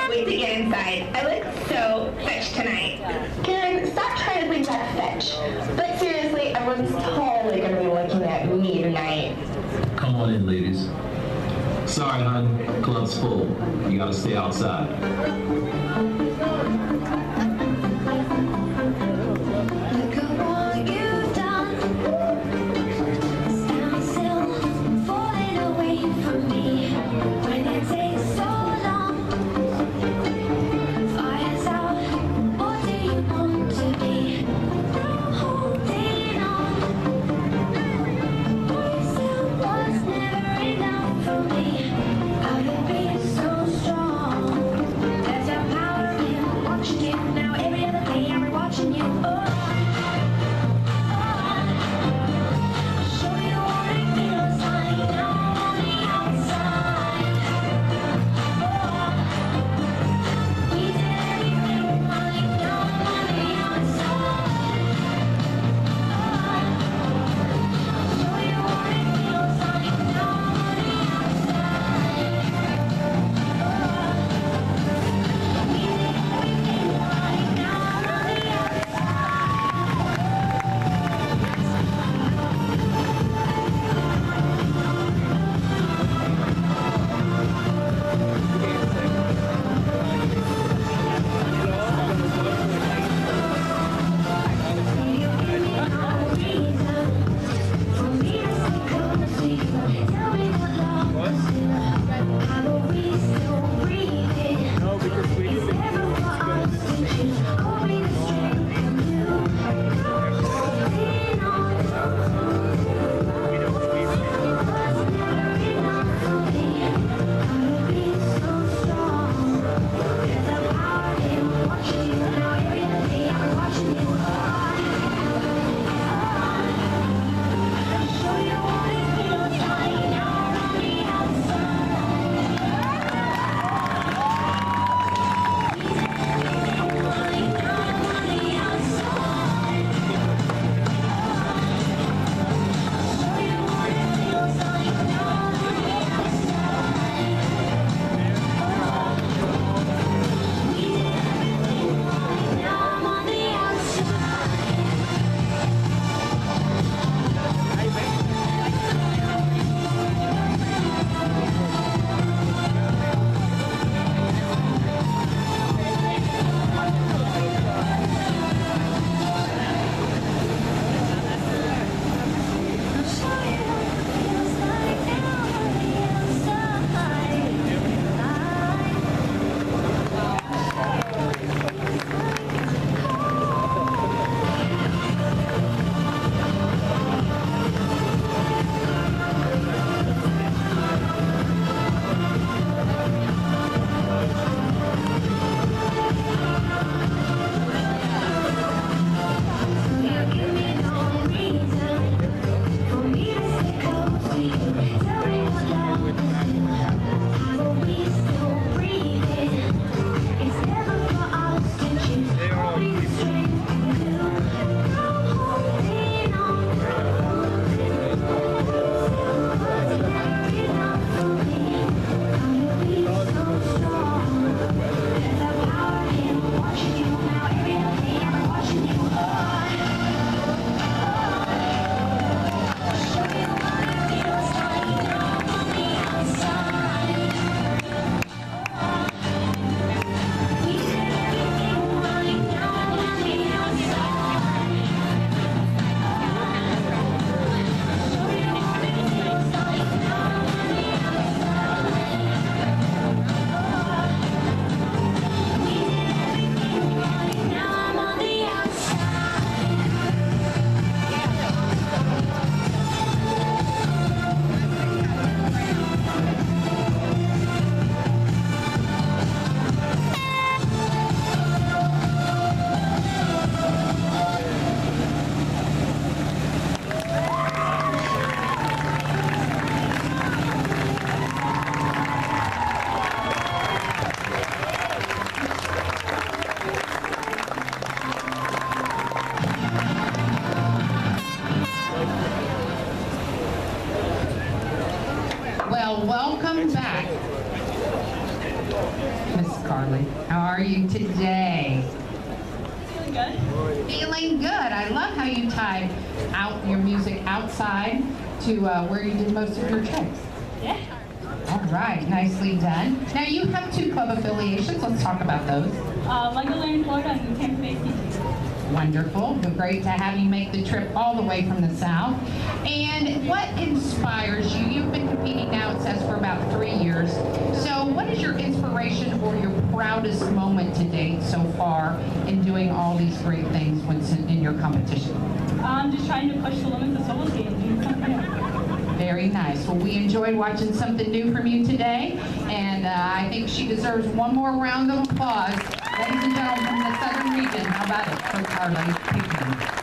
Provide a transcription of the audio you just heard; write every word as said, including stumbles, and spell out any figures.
wait to get inside. I look so fetch tonight. Karen, stop trying to bring back fetch. But seriously, everyone's totally going to be looking at me tonight. Come on in, ladies. Sorry, hon. Club's full. You gotta stay outside. So strong, there's a power in Arlie. How are you today? Feeling good. Feeling good. I love how you tied out your music outside to uh, where you did most of your tricks. Yeah. All right, nicely done. Now you have two club affiliations. Let's talk about those. Uh, Wonderland, Florida, and Tampa Bay, P T. Wonderful. Well, great to have you make the trip all the way from the South. And what inspires you? You've been competing now, it says, for about three years. So what is your inspiration or your proudest moment to date so far in doing all these great things when in your competition? I'm just trying to push the limits of solo skating and do something new. Very nice. Well, we enjoyed watching something new from you today, and uh, I think she deserves one more round of applause. Ladies and gentlemen from the Southern region, how about it, Coach Arlie Pickman?